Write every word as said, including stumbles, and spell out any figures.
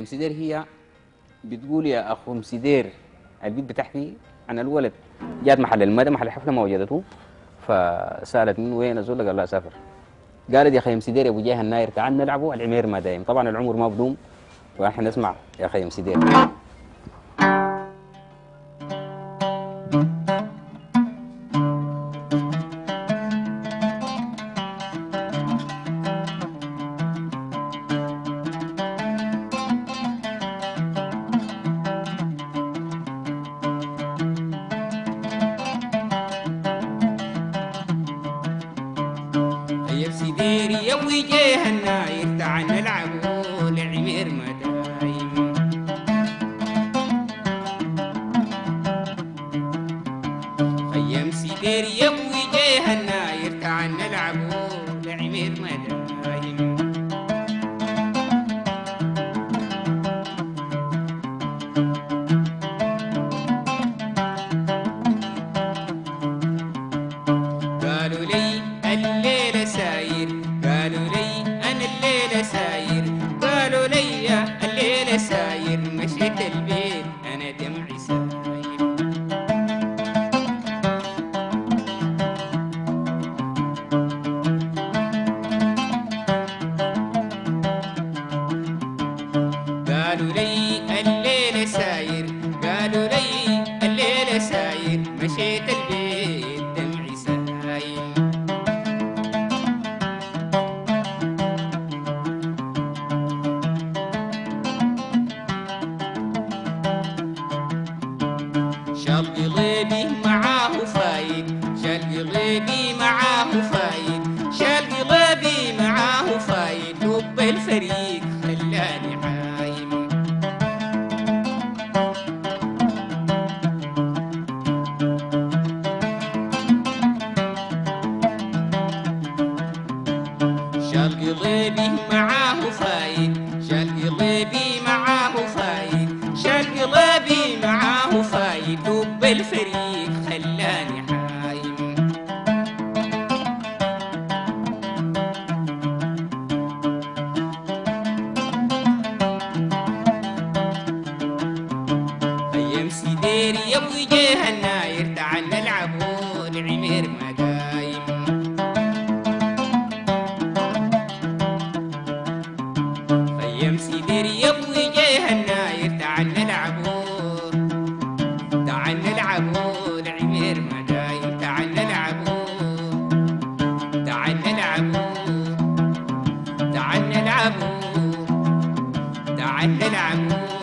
سيدير هي بتقول يا اخو مسيدير البيت بتحكي عن الولد جات محل المدى محل الحفله ما وجدته فسالت من وين ازول قال لا سافر. قالت يا اخي مسيدير يا ابو جاه الناير تعال نلعبوا العمير ما دايم. طبعا العمر ما بدوم ونحن نسمع يا اخي مسيدير. يا سيدير يا وجيه الناير تعال نلعبوا العمير ما دايم. خيم سيدير يا وجيه الناير تعال نلعبوا العمير ما دايم. قالوا لي الليلة ساير قالوا لي أنا الليلة ساير قالوا لي الليلة ساير مشيت البيت أنا دمعي ساير. قالوا لي الليلة ساير قالوا لي الليلة ساير مشيت البيت دمعي ساير. شال قلبي معاه فايد شال قلبي معاه فايد شال قلبي معاه فايد حب الفريق خلاني عايم. شال قلبي معاه فايد شال قلبي معاه فايد شال قلبي معاه فايد حب الفريق خلاني حايم. خيم سيدير يا وجيه الناير تعال نلعبوا العمير ما دايم. خيم سيدير يا وجيه الناير تعال نلعبوا تعال نلعبوا العمير ما دايم. تعال نلعبوا تعال نلعبوا تعال نلعبوا تعال نلعبوا